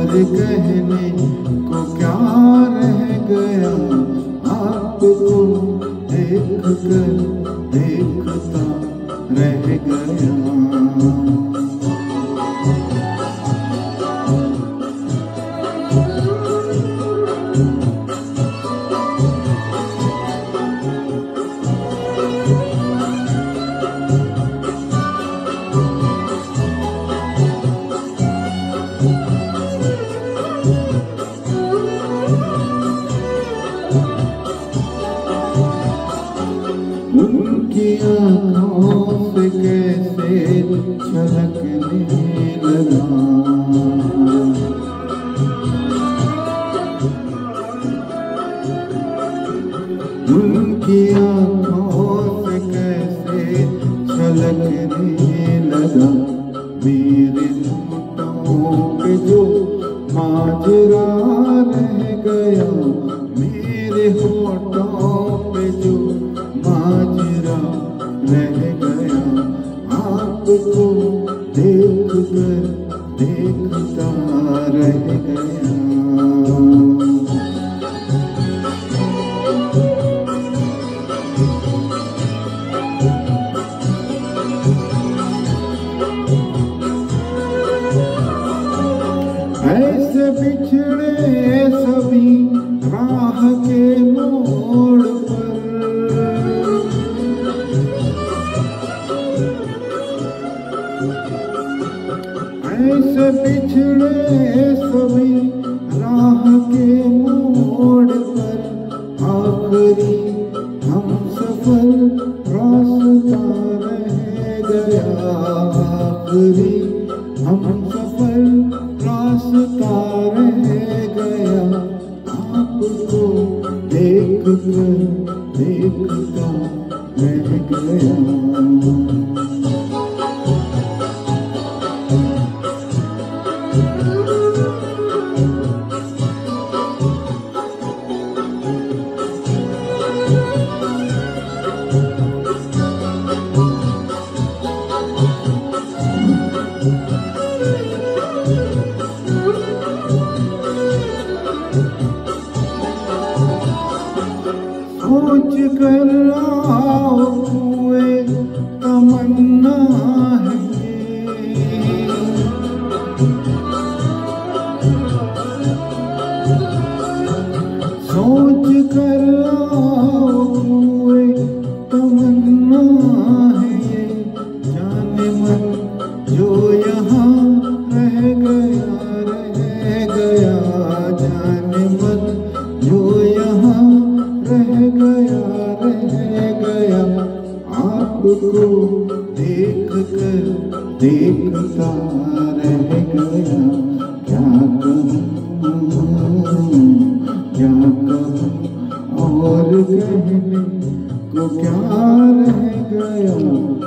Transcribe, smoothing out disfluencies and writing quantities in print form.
कहने को क्या रह गया, आपको देख कर देखता रह गया। उनकी आँखों से कैसे छलकने लगा, उनकी आँखों से कैसे छलकने लगा। मेरे होठों पे जो माजरा रह गया, मेरे होठों पे जो माजरा रह गया, आपको देख कर देखता रह गया। ऐसे बिछड़े सभी राह के मोड़ पर, ऐसे बिछड़े सभी राह के मोड़ पर, आखिरी हम सफर रास्ता रह गया, आखिरी हम सफर रास्ता रह गया। आपको देख कर देखता रह गया। सोच कर हुए तमन्ना है ये, सोच कर हुए तमन्ना है ये, जाने मन जो यहाँ रह गया रह गया, जाने मन जो यहाँ रह गया रह गया। आपको देख कर देखता रह गया। क्या कहूँ और कहने को क्या रह गया।